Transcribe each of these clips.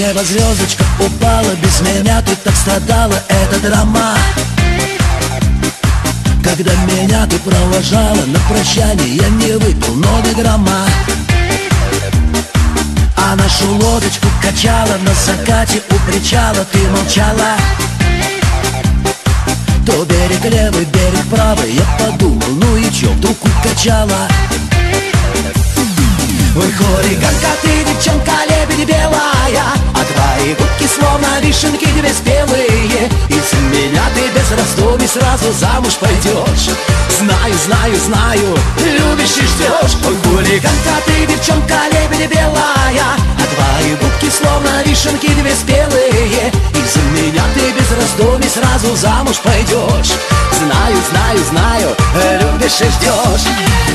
неба звездочка упала, без меня ты так страдала, это драма. Когда меня ты провожала, на прощание я не выпил, но до грамма. А нашу лодочку качала, на закате у причала ты молчала. То берег левый, берег правый, я подумал, ну и чё, вдруг укачала. Ой, хулиганка, ты девчонка, лебедь белая, а твои губки словно вишенки две спелые. Из меня ты без раздумий сразу замуж пойдешь. Знаю, знаю, знаю, любишь и ждешь. Ой, хулиганка, ты девчонка, лебедь белая, а твои губки словно вишенки две спелые. Из меня ты без раздумий сразу замуж пойдешь. Знаю, знаю, знаю, любишь и ждешь.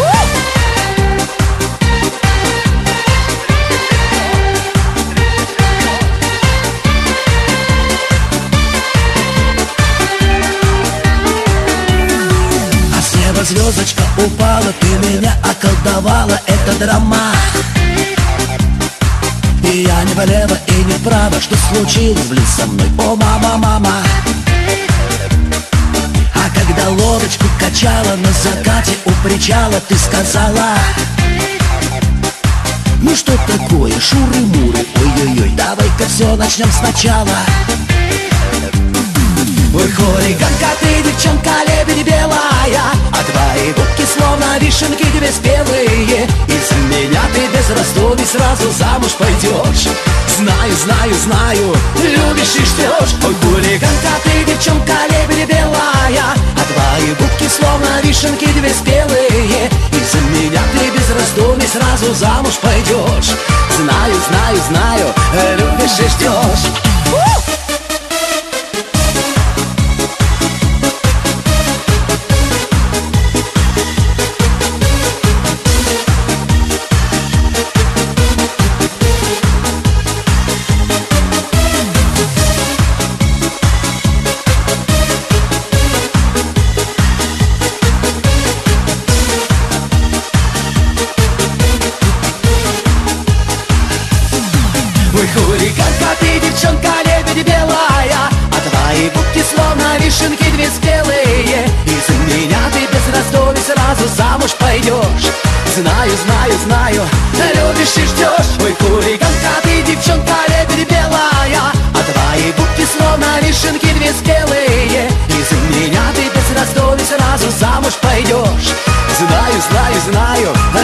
Звездочка упала, ты меня околдовала, это драма. И я не влево и не вправо, что случилось, блин, со мной, о мама, мама. А когда лодочку качала, на закате у причала ты сказала: ну что такое, шуры-муры, ой-ой-ой, давай-ка все начнем сначала. Ой, хулиганка, ты девчонка, лебедь белая, а твои губки словно вишенки две спелые. Из меня ты без раздумий сразу замуж пойдешь. Знаю, знаю, знаю, любишь и ждешь. Ой, хулиганка, ты девчонка, лебедь белая, а твои губки словно вишенки две спелые. Из меня ты без раздумий сразу замуж пойдешь. Знаю, знаю, знаю, любишь и ждешь. Ой, хулиганка, ты девчонка, лебедь белая, а твои губки словно вишенки две спелые. Из меня ты без раздумий сразу замуж пойдешь. Знаю, знаю, знаю, любишь и ждешь. Ой, хулиганка, ты девчонка, лебедь белая, а твои губки словно вишенки две спелые. Из меня ты без раздумий сразу замуж пойдешь. Знаю, знаю, знаю,